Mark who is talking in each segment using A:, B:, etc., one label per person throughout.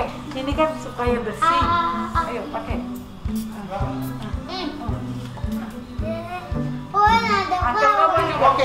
A: Ini kan supaya bersih. Ayo pakai. Angkat kamu juga.
B: Oke.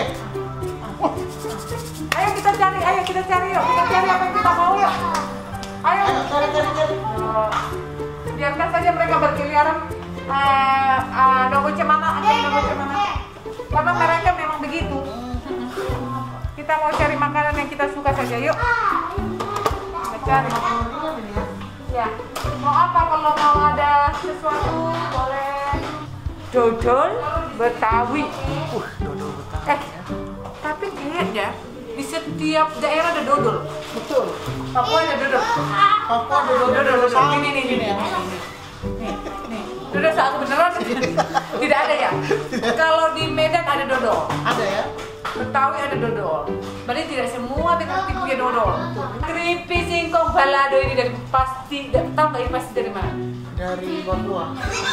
A: Ayo kita cari yuk. Kita cari apa yang kita mau yuk. Ayo.
B: Cari.
A: Biarkan saja mereka berkeliaran. Nogo cemana. Karena mereka memang begitu. Kita mau cari makanan yang kita suka saja yuk. Kita cari. Ya. Mau apa kalau mau ada sesuatu boleh. Dodol Betawi.
B: Dodol Betawi.
A: Tapi kayaknya di setiap daerah ada dodol.
B: Betul.
A: Papua ada dodol.
B: Papua dodol.
A: Ini. Nih. Dodol aku beneran. Tidak ada ya? Kalau di Medan ada dodol.
B: Ada ya?
A: Betawi ada dodol. Berarti tidak semua Betawi punya dodol. Keripik singkong balado ini dari pasti, tahu nggak ini pasti dari mana?
B: Dari Papua.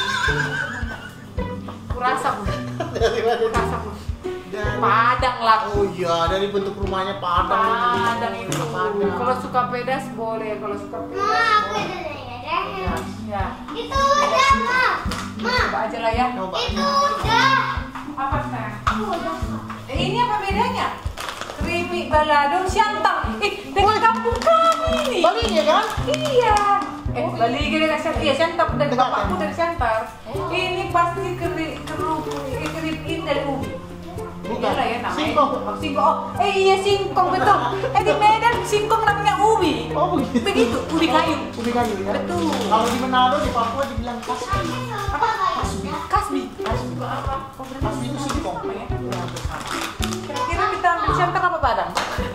A: Kurasa pun.
B: Dari mana?
A: Kurasa pun.
B: Dari
A: Padang lah.
B: Oh iya, dari bentuk rumahnya Padang.
A: Padang itu. Kalau suka pedas boleh, kalau suka pedas boleh. Ya.
C: Itu udah, Ma.
A: Coba aja lah ya.
B: Coba.
C: Itu udah.
A: Apa sayang? Ini apa bedanya? Keripik balado siantang. Dengan kampung kami nih.
B: Bali ya kan?
A: Iya. Bali gini kan siantang. Iya siantang dari
B: Dekat,
A: bapakku
B: kan?
A: dari Siantar. Ini pasti keripik dari ubi.
B: Bukan.
A: Iya lah ya namanya.
B: Singkong.
A: Singkong. Iya singkong betul. Di Medan singkong namanya ubi.
B: Oh begitu.
A: Begitu, ubi kayu.
B: Ubi kayu ya.
A: Betul.
B: Kalau di Manado di Papua dibilang kasbi.
A: Apa? Kasbi.
B: Kasbi.
A: Apa?
B: Kasbi itu singkong.
A: Kira-kira kita ambil siantang apa Padang?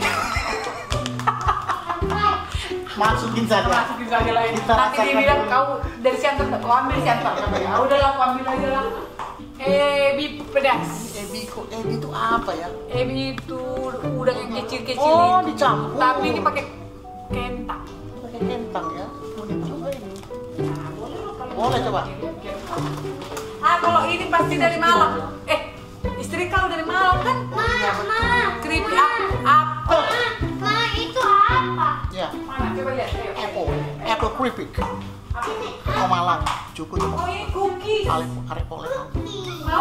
B: Masukin saja.
A: Masukin saja lah ini.
B: Kita
A: Nanti dia
B: rasakan
A: bilang
B: dulu.
A: kau dari siantang, kau ambil siantang. Ya udahlah, kau ambil aja lah. Ebi pedas.
B: Ebi itu apa ya?
A: Ebi itu udang yang kecil-kecil
B: Oh,
A: itu.
B: dicampur.
A: Tapi ini pakai kentang.
B: Pakai kentang ya. Unik juga ini.
A: Nah, boleh loh kalau
B: Boleh coba.
A: kalau ini pasti dari Malang. Istri kau dari Malang kan?
C: Ma.
A: Keripik apel.
C: Ma, itu apa?
B: Ya.
A: Mana? Coba lihat. Ayo.
B: Apple keripik.
A: Apa ini?
B: Oh Malang. Cukup.
A: Oh ini cookies.
B: Arep oleh.
A: Mau?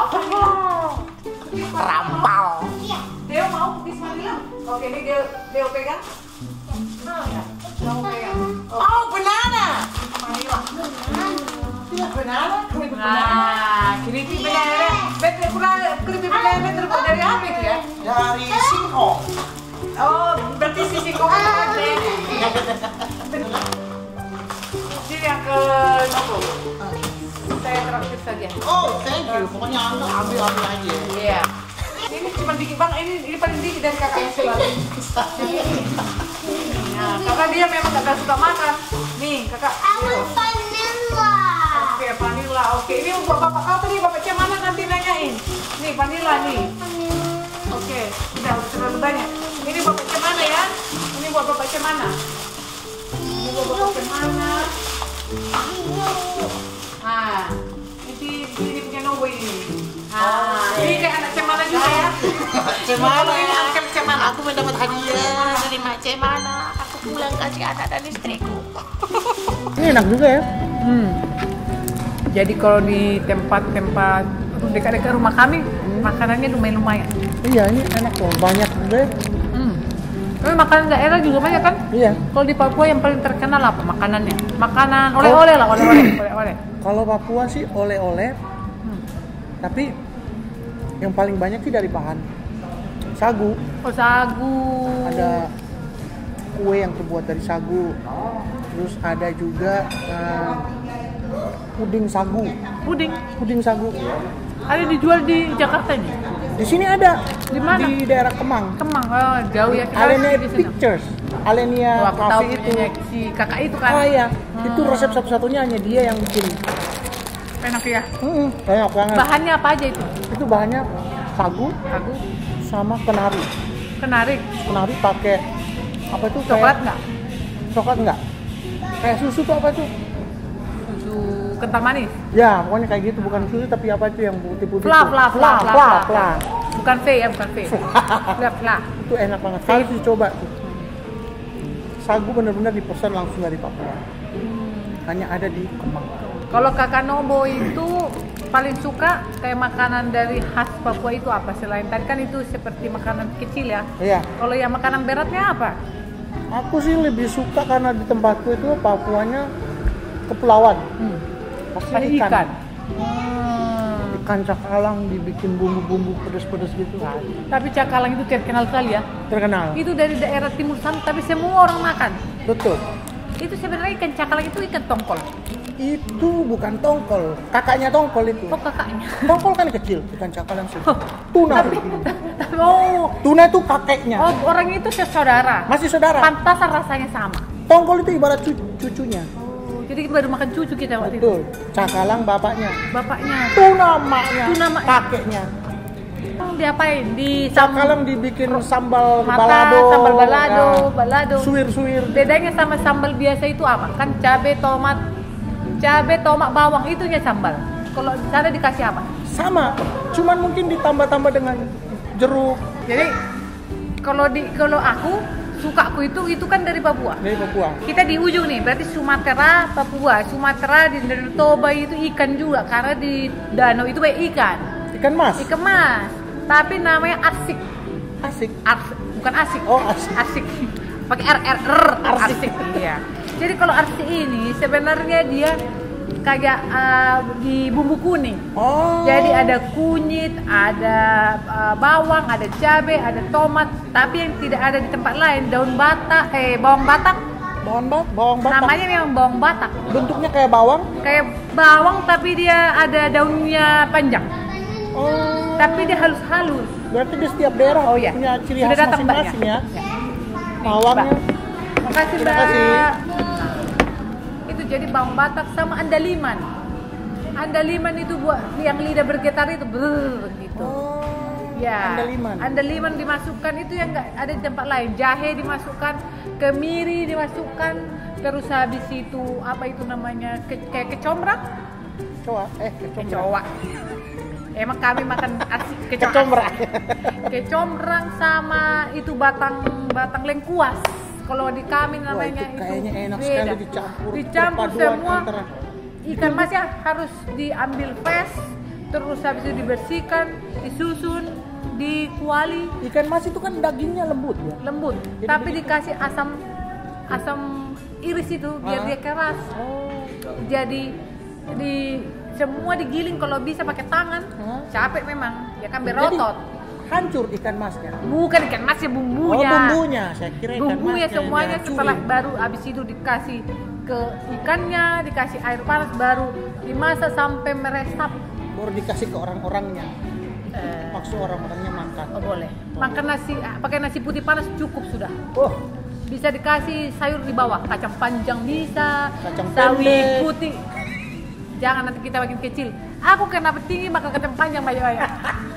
B: Rampal.
C: Iya.
A: Deo mau cookies vanilla? Oke, ini Deo pegang. Mau pegang.
B: Oh, banana.
A: Vanilla.
B: Tidak banana. Keripik banana.
A: Nah, keripik banana. Keripik banana terbuat dari apa itu ya?
B: Dari singkong.
A: Oh, berarti si singkong itu ada. Jadi yang ke Nogo. Saya traktir saja.
B: Oh, thank you. Pokoknya Anda ambil aja.
A: Iya. Ini cuma dikit bang, ini paling dikit dari kakaknya selalu. Nah, karena dia memang gak suka makan. Nih, kakak.
C: Aku vanilla.
A: Oke, vanilla. Oke, ini buat bapak kau tadi, bapaknya mana nanti nanyain. Nih, vanilla nih. Oke, udah terlalu banyak. Ini buat bapaknya mana ya? Ini buat bapaknya mana? Ini buat bapaknya mana? Nah, ini punya Nogo ini. Nah, ini kayak anak cemana juga ya.
B: Cemana
A: Ini
B: ya?
A: anak cemana.
B: Aku mendapat hadiah dari Mak Cemana. Aku pulang kasih anak dan istriku. Ini enak juga ya.
A: Jadi kalau di tempat-tempat dekat-dekat rumah kami, makanannya lumayan.
B: Iya, ini enak loh. Banyak juga ya.
A: Tapi makanan daerah juga banyak kan?
B: Iya.
A: Kalau di Papua yang paling terkenal apa makanannya? Makanan oleh-oleh lah, oleh-oleh.
B: Kalau Papua sih oleh-oleh. Tapi yang paling banyak sih dari bahan sagu.
A: Oh, sagu.
B: Ada kue yang terbuat dari sagu. Terus ada juga puding sagu. Puding sagu.
A: Ada dijual di Jakarta nih?
B: Di sini ada.
A: Di mana?
B: Di daerah Kemang.
A: Kemang, oh, jauh ya. Kita
B: Alenia
A: di sana.
B: Pictures. Alenia
A: Oh, aku tahu
B: Coffee itu.
A: punyanya si kakak itu kan.
B: Oh iya, itu resep satu-satunya hanya dia yang bikin.
A: Enak ya.
B: Banyak banget.
A: Bahannya apa aja itu?
B: Itu bahannya sagu
A: Sagu,
B: sama kenari.
A: kenari,
B: Kenari pakai apa itu?
A: coklat nggak?
B: Coklat enggak? Kayak susu tuh apa tuh?
A: Susu kental manis.
B: Ya, pokoknya kayak gitu, bukan susu tapi apa itu yang putih-putih.
A: Fla. Bukan V ya, bukan V. Fla.
B: Itu enak banget. Harus dicoba tuh. sagu benar-benar dipesan langsung dari Papua. Hanya ada di Kemang.
A: Kalau Kakak Nobo itu paling suka kayak makanan dari khas Papua itu apa? Selain tadi kan itu seperti makanan kecil ya.
B: Iya.
A: Kalau yang makanan beratnya apa?
B: Aku sih lebih suka karena di tempatku itu Papuanya kepulauan. Pasti ikan. Ikan cakalang dibikin bumbu-bumbu pedas-pedas gitu.
A: Tapi cakalang itu terkenal sekali ya.
B: Terkenal.
A: Itu dari daerah timur sana, tapi semua orang makan.
B: Betul.
A: Itu sebenarnya ikan cakalang itu ikan tongkol.
B: Itu bukan tongkol, kakaknya tongkol itu.
A: Oh kakaknya.
B: Tongkol kan kecil, ikan cakalang sih. Tuna.
A: Oh,
B: Tuna itu kakeknya.
A: oh orang itu saudara.
B: Masih saudara.
A: Pantasan rasanya sama.
B: Tongkol itu ibarat cucunya.
A: Oh, jadi baru makan cucu kita waktu itu.
B: Betul. Cakalang bapaknya.
A: Bapaknya.
B: Tuna emaknya.
A: Tuna emaknya.
B: Kakeknya.
A: Diapain? Di
B: Cakalang dibikin sambal
A: mata,
B: balado.
A: sambal balado,
B: ya.
A: balado.
B: Suwir-suwir.
A: Bedanya sama sambal biasa itu apa? Kan cabai, tomat, bawang itunya sambal. Kalau di sana dikasih apa?
B: Sama, cuman mungkin ditambah-tambah dengan jeruk.
A: Jadi kalau aku sukaku itu kan dari Papua.
B: Dari Papua.
A: Kita di ujung nih, berarti Sumatera, Papua. Sumatera di Danau Toba itu ikan juga karena di danau itu banyak ikan.
B: Ikan mas.
A: Ikan mas. Tapi namanya arsik.
B: Asik.
A: Bukan asik.
B: Oh, asik.
A: Arsik. Pakai arsik. Iya. Jadi kalau arsik ini sebenarnya dia kayak di bumbu kuning.
B: Oh.
A: Jadi ada kunyit, ada bawang, ada cabai, ada tomat. Tapi yang tidak ada di tempat lain bawang batak.
B: Bawang batak.
A: Namanya memang bawang batak.
B: Bentuknya kayak bawang.
A: Kayak bawang tapi dia ada daunnya panjang.
B: Oh.
A: Tapi dia halus-halus.
B: Berarti di setiap daerah
A: Oh, iya.
B: punya ciri
A: Sudah
B: khas
A: datang, Mbak,
B: masing-masing
A: ya?
B: ya. Bawangnya.
A: Makasih
B: Terima
A: Mbak.
B: kasih.
A: Itu jadi bawang batak sama andaliman. Andaliman itu buat yang lidah bergetar itu gitu.
B: Oh.
A: Ya.
B: Andaliman.
A: Andaliman dimasukkan itu yang nggak ada di tempat lain. Jahe dimasukkan, kemiri dimasukkan, terus habis itu apa itu namanya kayak kecombrang.
B: Kecoa.
A: Emang kami makan asik
B: Kecombrang.
A: Kecombrang sama itu batang lengkuas. Kalau di kami namanya
B: itu kayaknya enak
A: beda.
B: sekali
A: Dicampur
B: perpaduan
A: semua.
B: antara
A: Ikan masnya harus diambil fresh, terus habis itu dibersihkan, disusun, dikuali,
B: ikan mas itu kan dagingnya lembut ya.
A: lembut.
B: Jadi
A: Tapi
B: begitu.
A: dikasih asam iris itu biar dia keras. Jadi semua digiling kalau bisa pakai tangan. Capek memang, ya kan berotot.
B: Jadi, hancur ikan masnya.
A: Bukan ikan masnya, bumbunya.
B: Oh, bumbunya. Saya kira ikan
A: Bumbunya
B: masnya
A: semuanya
B: dicuri.
A: setelah baru habis itu dikasih ke ikannya, dikasih air panas, baru dimasak sampai meresap.
B: Baru dikasih ke orang-orangnya. Maksud orang-orangnya makan.
A: Oh boleh. Makan nasi, pakai nasi putih panas cukup sudah.
B: Oh,
A: Bisa dikasih sayur di bawah, kacang panjang bisa,
B: Kacang
A: sawi
B: pendek.
A: putih. Jangan nanti kita makin kecil. Aku kenapa tinggi makan kacang panjang banyak-banyak.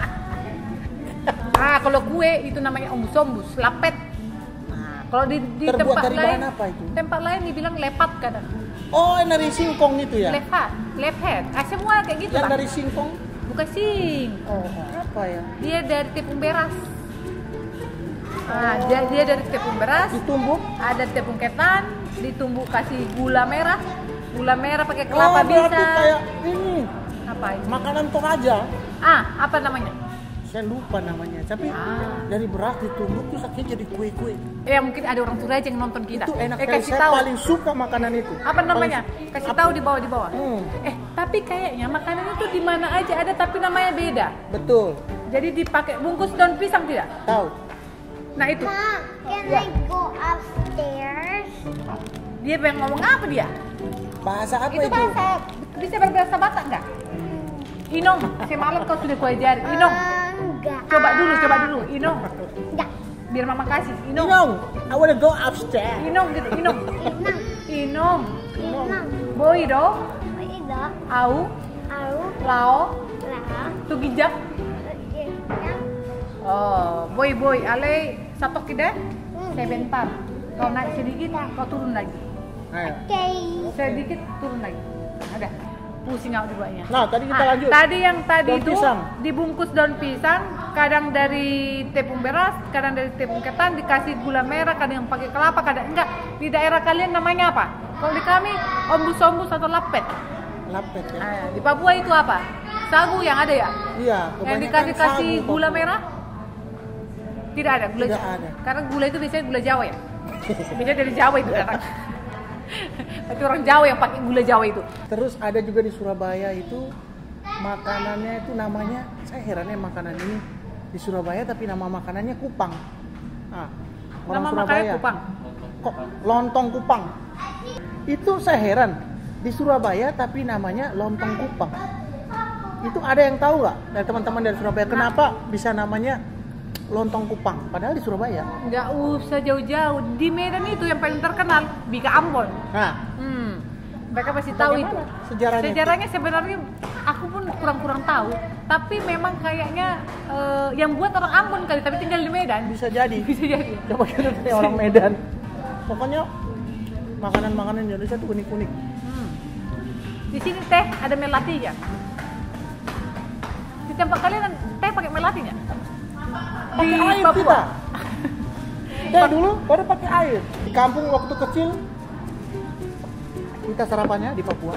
A: Kalau kue itu namanya ombus-ombus, lapet. Kalau di
B: terbuat
A: tempat
B: dari
A: lain,
B: bahan apa itu?
A: tempat lain dibilang lepat kadang.
B: Oh, dari singkong itu ya?
A: Lepet. Semua kayak gitu
B: Yang
A: Pak.
B: dari singkong?
A: Bukan sing.
B: Apa ya?
A: Dia dari tepung beras. Dia dari tepung beras.
B: Ditumbuk?
A: Ada tepung ketan, ditumbuk kasih gula merah pakai kelapa
B: berarti
A: bisa.
B: kayak ini
A: Apa ini?
B: makanan Toraja.
A: Apa namanya?
B: Saya lupa namanya, tapi dari beras ditumbuk terus akhirnya jadi kue-kue.
A: Ya mungkin ada orang Toraja yang nonton kita.
B: Itu enak sekali.
A: Kasih
B: Saya
A: tahu.
B: paling suka makanan itu.
A: Apa namanya?
B: Paling-
A: Kasih
B: apa?
A: tahu di bawah.
B: Hmm.
A: Tapi kayaknya makanan itu di mana aja ada tapi namanya beda.
B: Betul.
A: Jadi dipakai bungkus daun pisang tidak?
B: Tahu.
A: Nah itu.
C: Ma, can
A: Ya.
C: I go upstairs?
A: Dia pengen ngomong apa dia?
B: Bahasa apa
A: Itu
B: itu?
A: bahasa bisa berbahasa Batak enggak? Inong, semalam kau sudah kuajarin. Inong,
C: Enggak.
A: coba dulu. Inong,
C: Enggak.
A: biar mama kasih. Inong,
B: Inong, I wanna go upstairs.
A: Inong gitu. Inong,
C: Inang.
A: Inong.
C: Inang.
A: Boy do,
C: Ida.
A: au,
C: Au.
A: lao,
C: Lah.
A: tugijak. Oh, boy, ale satu kida, sebentar. Kau naik sedikit, kau turun lagi.
B: Ayo.
C: Okay.
A: Sedikit turun lagi. Ada. Pusing aku dibuatnya.
B: Nah, tadi kita lanjut.
A: Tadi
B: Daun
A: itu
B: pisang.
A: dibungkus daun pisang, kadang dari tepung beras, kadang dari tepung ketan, dikasih gula merah, kadang yang pakai kelapa, kadang enggak. Di daerah kalian namanya apa? Kalau di kami ombus-ombus atau lapet.
B: Lapet ya.
A: Nah, di Papua itu apa? Sagu yang ada ya?
B: Iya,
A: Yang
B: kebanyakan
A: dikasih
B: sagu,
A: gula
B: Papua.
A: merah? Tidak ada gula.
B: Tidak ada.
A: Karena gula itu biasanya gula Jawa ya. Biasanya dari Jawa itu datang. Tapi orang Jawa yang pakai gula Jawa itu.
B: Terus ada juga di Surabaya itu makanannya itu namanya, saya herannya makanan ini di Surabaya tapi nama makanannya kupang. Nah, orang
A: Nama
B: Surabaya.
A: makannya kupang.
B: Kok lontong kupang? Itu saya heran di Surabaya tapi namanya lontong kupang. Itu ada yang tahu nggak dari teman-teman dari Surabaya kenapa bisa namanya lontong kupang? Padahal di Surabaya.
A: Nggak usah jauh-jauh. Di Medan itu yang paling terkenal Bika Ambon.
B: Nah,
A: Mereka pasti tahu itu.
B: bagaimana sejarahnya?
A: Sejarahnya sebenarnya aku pun kurang tahu. Tapi memang kayaknya yang buat orang Ambon kali, tapi tinggal di Medan.
B: Bisa jadi.
A: Bisa jadi.
B: Coba kita tanya orang Medan. Pokoknya makanan-makanan Indonesia tuh unik-unik.
A: Di sini teh ada melatinya. Di tempat kalian teh pakai melatinya? Di
B: Pakai air
A: Papua.
B: kita. Teh dulu baru pakai air. Di kampung waktu kecil kita sarapannya di Papua.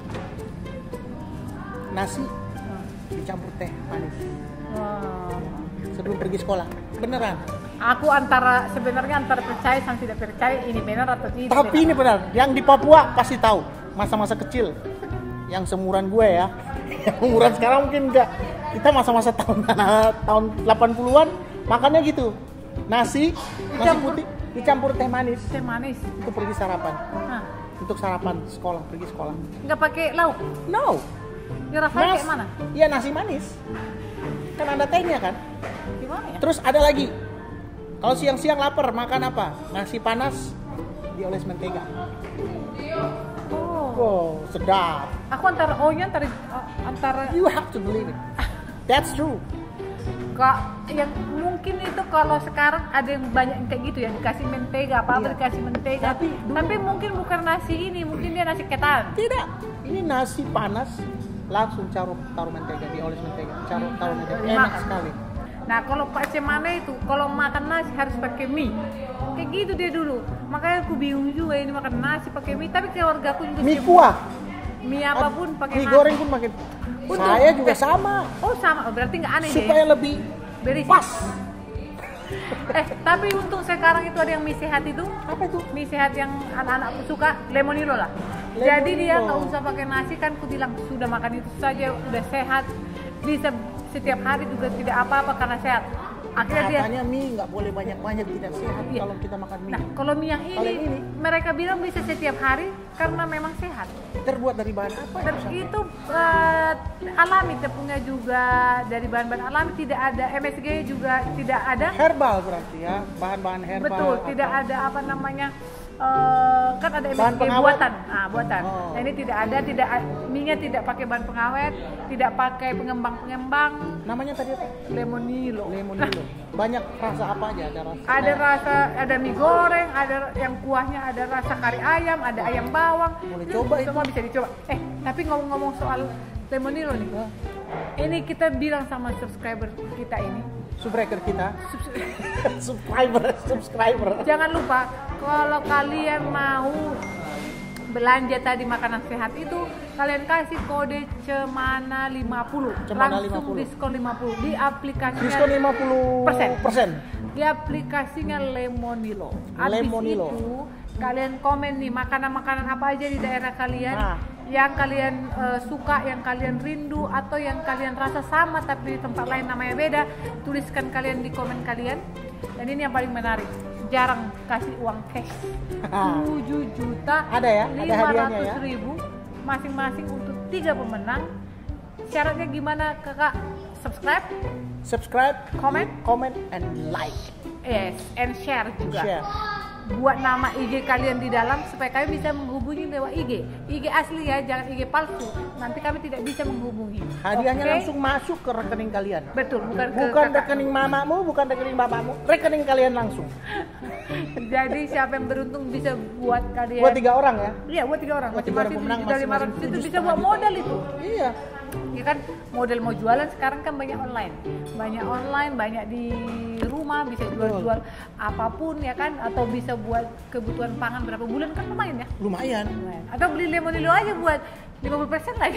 B: Nasi dicampur teh manis sebelum pergi sekolah. Beneran.
A: Aku sebenarnya antara percaya sama tidak percaya ini benar atau tidak.
B: Tapi ini benar. Yang di Papua pasti tahu. Masa-masa kecil. Yang seumuran gue ya. Yang umuran sekarang mungkin enggak. Kita masa-masa tahun 80-an makannya gitu. Nasi putih dicampur teh manis.
A: Teh manis.
B: Itu pergi sarapan.
A: Nah,
B: Untuk sarapan sekolah, pergi sekolah.
A: nggak pakai lauk.
B: No.
A: Ya rasanya kayak mana?
B: Iya, nasi manis. Kan ada tehnya kan?
A: Gimana ya?
B: Terus ada lagi. Kalau siang-siang lapar, makan apa? Nasi panas dioles mentega.
A: Oh.
B: Wow, sedap.
A: Aku antara
B: You have to believe it. That's true.
A: Kak, yang mungkin itu kalau sekarang ada yang banyak yang kayak gitu ya, dikasih mentega, apa
B: Iya.
A: dikasih mentega. Tapi mungkin bukan nasi ini, mungkin dia nasi ketan.
B: Tidak. Ini nasi panas langsung taruh mentega, dioles mentega. Taruh mentega. Enak
A: Dimakan.
B: sekali.
A: Nah, kalau Pak Cemana itu kalau makan nasi harus pakai mie. Kayak gitu dia dulu. Makanya aku bingung juga ini makan nasi pakai mie, tapi keluarga aku juga
B: Mie
A: sibuk.
B: kuah.
A: Mie apapun pakai
B: Mie
A: nasi.
B: goreng pun pakai. Saya juga sama.
A: Oh, sama. Oh, berarti nggak aneh
B: Supaya
A: ya.
B: lebih
A: Berisi.
B: pas.
A: Tapi untuk sekarang itu ada yang mie sehat itu.
B: Apa itu?
A: Mie sehat yang anak-anakku suka, lemonilo lah.
B: Lemonilo.
A: Jadi dia nggak usah pakai nasi kan, aku bilang sudah makan itu saja, udah sehat. Bisa setiap hari juga tidak apa-apa karena sehat. Akhirnya dia.
B: Katanya mie nggak boleh banyak-banyak, tidak sehat
A: Iya.
B: kalau kita makan mie.
A: Nah, kalau mie yang
B: Kalau yang
A: ini,
B: ini?
A: mereka bilang bisa setiap hari karena memang sehat.
B: Terbuat dari bahan apa?
A: Dan
B: ya?
A: itu alami, tepungnya juga dari bahan-bahan alami, tidak ada MSG juga tidak ada.
B: Herbal berarti ya, bahan-bahan herbal.
A: Betul,
B: atau-
A: tidak ada apa namanya kan ada
B: Bahan
A: MSG
B: pengawet?
A: buatan. Buatan.
B: Oh.
A: Nah, ini tidak ada, mie-nya tidak pakai bahan pengawet, tidak pakai pengembang-pengembang.
B: Namanya tadi apa?
A: Lemonilo.
B: Lemonilo. Banyak rasa apa aja? Ada rasa.
A: Ada rasa, ada mie goreng, ada yang kuahnya ada rasa kari ayam, ada ayam bawang.
B: Boleh
A: Itu
B: coba itu.
A: semua bisa dicoba. Tapi ngomong-ngomong soal lemonilo nih. Ini kita bilang sama subscriber kita ini.
B: Subscriber kita. subscriber.
A: Jangan lupa kalau kalian mau belanja tadi makanan sehat itu, kalian kasih kode Cemana 50.
B: Cemana
A: Langsung
B: 50.
A: diskon 50 di aplikasinya.
B: Diskon 50%.
A: Di aplikasinya Lemonilo. Habis
B: Lemonilo.
A: itu kalian komen nih makanan-makanan apa aja di daerah kalian
B: Nah.
A: yang kalian suka, yang kalian rindu atau yang kalian rasa sama tapi di tempat lain namanya beda. Tuliskan kalian di komen kalian. Dan ini yang paling menarik, jarang kasih uang cash. 7 juta
B: Ada ya? Ada hadiahnya ya?
A: 500.000 masing-masing untuk 3 pemenang. Syaratnya gimana kakak?
B: Subscribe,
A: Comment,
B: and like.
A: yes, and share juga.
B: Share.
A: Buat nama IG kalian di dalam supaya kalian bisa menghubungi hubungi lewat IG asli ya, jangan IG palsu. Nanti kami tidak bisa menghubungi.
B: Hadiahnya
A: Oke?
B: langsung masuk ke rekening kalian.
A: Betul, bukan ke
B: Bukan
A: kakak.
B: rekening mamamu, bukan rekening bapakmu, rekening kalian langsung.
A: Jadi siapa yang beruntung bisa buat kalian.
B: Buat 3 orang ya.
A: Iya, buat 3 orang.
B: Buat 3 orang
A: Masing-masing
B: pemenang,
A: juta 500
B: masing-masing
A: itu
B: 7,5
A: bisa buat
B: juta.
A: modal itu.
B: Iya.
A: Ya kan, model mau jualan sekarang kan banyak online, banyak di rumah, bisa jual-jual apapun ya kan, atau bisa buat kebutuhan pangan berapa bulan kan lumayan ya.
B: Lumayan.
A: Lumayan. Atau beli Lemonilo aja buat 50% lagi.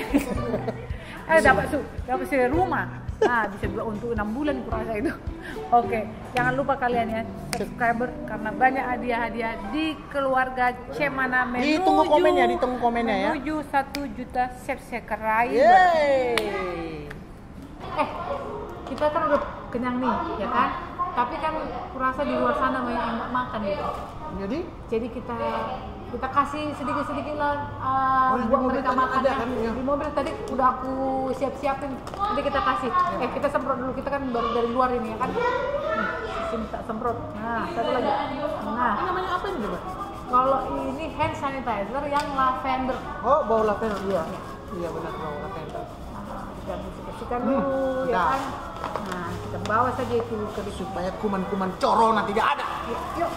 A: dapat rumah. Nah, bisa juga untuk 6 bulan kurasa itu. Oke, jangan lupa kalian ya subscriber karena banyak hadiah-hadiah di keluarga Cemana menuju
B: Ditunggu komennya ya.
A: menuju 1 juta subscriber.
B: Yeay.
A: Kita kan udah kenyang nih, ya kan? Tapi kan kurasa di luar sana banyak yang nggak makan gitu. Jadi kita kasih sedikit-sedikit lah
B: di
A: buat
B: mobil
A: mereka
B: tadi
A: makan
B: ada
A: ya.
B: kan, ya.
A: Di mobil tadi udah aku siapin, nanti kita kasih. Kita semprot dulu, kita kan baru dari luar ini ya kan. Sini tak semprot. Nah, satu lagi. Nah,
B: Namanya apa ini coba?
A: kalau ini hand sanitizer yang lavender.
B: Oh, bau lavender. Iya. Iya benar, bau lavender.
A: Nah, kita bersihkan dulu ya
B: dah.
A: kan. Nah, kita bawa saja itu ke
B: Supaya kuman-kuman corona tidak ada.
A: Yuk.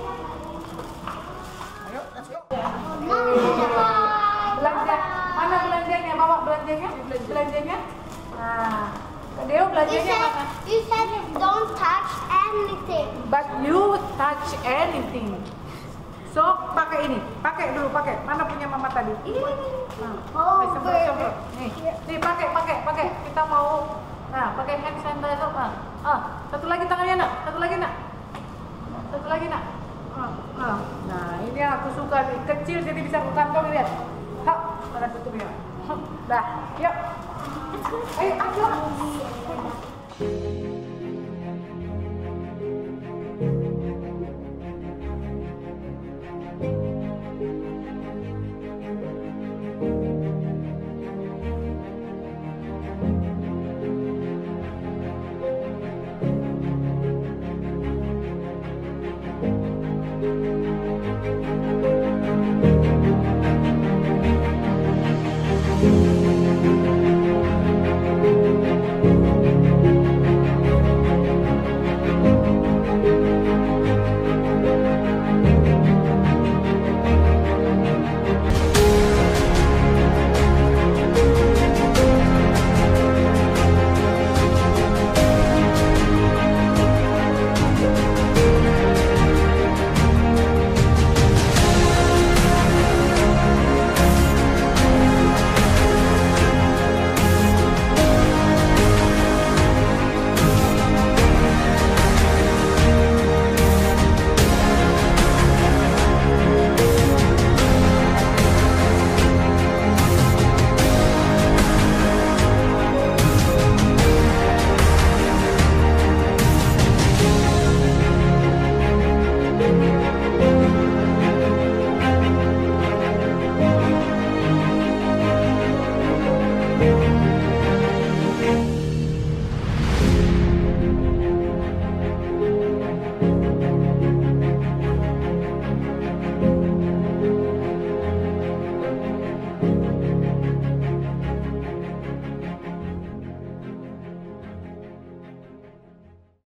B: Ayo, let's go.
A: Belanja, mana belanjanya? Bawa belanjanya? Belanjanya? Nah, Deo belanjanya mana?
C: You said don't touch anything.
A: But you touch anything. So, pakai ini. Pakai dulu, pakai. Mana punya mama tadi? Nah,
C: Oh,
A: semprot. Nih, pakai. Kita mau, nah, pakai hand sanitizer. Satu lagi tangannya nak. Satu lagi nak. Nah, ini yang aku suka nih. Kecil jadi bisa aku kantong lihat. Hap, ada tutupnya. Dah, yuk.